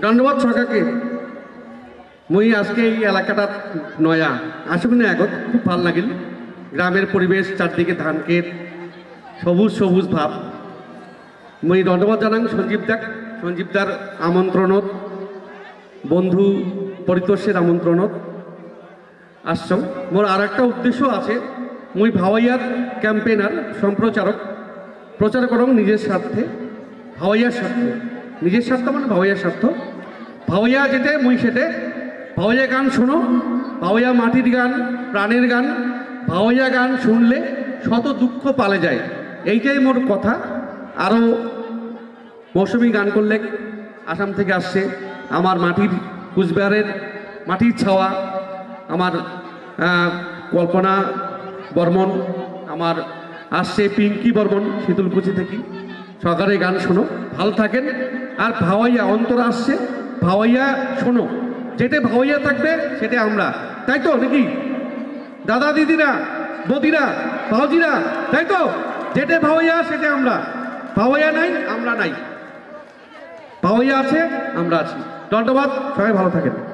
ধন্যবাদ সরকারকে। মুই আজকে এই এলাকাটা নয়া আসুক না আগত খুব ভাল লাগিল। গ্রামের পরিবেশ, চারদিকে ধান ক্ষেত, সবুজ সবুজ ভাব। মুই ধন্যবাদ জানাং সঞ্জীবদার আমন্ত্রণত, বন্ধু পরিতোষের আমন্ত্রণত আসছ। মোর আর একটা উদ্দেশ্য আছে, মুই ভাওয়াইয়ার ক্যাম্পেনার, সম্প্রচারক, প্রচার করং নিজের স্বার্থে, ভাওয়াইয়ার স্বার্থে। নিজের স্বার্থ মানে ভাওয়াইয়ার স্বার্থ। ভাওয়াইয়া যেতে মুই সেটে ভাওয়াইয়া গান শোনো, ভাওয়াইয়া মাটির গান, প্রাণের গান। ভাওয়াইয়া গান শুনলে শত দুঃখ পালে যায়, এইটাই মোর কথা। আরও মৌসুমি গান করলে আসাম থেকে আসছে, আমার মাটির কুচবিহারের মাটির ছাওয়া, আমার কল্পনা বর্মন, আমার আসছে পিঙ্কি বর্মন শীতলকুচি থেকে। সরকারের গান শোনো, ভালো থাকেন। আর ভাওয়াইয়া অন্তর আসছে, ভাওয়াইয়া শোনো, যেটা ভাওয়াইয়া থাকবে সেটা আমরা, তাই তো নাকি দাদা দিদিরা, বদিরা, ভাওজিরা, তাই তো? যেটা ভাওয়াইয়া সেটা আমরা। ভাওয়াইয়া নাই, আমরা নাই। ভাওয়াইয়া আছে, আমরা আছি। ধন্যবাদ, সবাই ভালো থাকেন।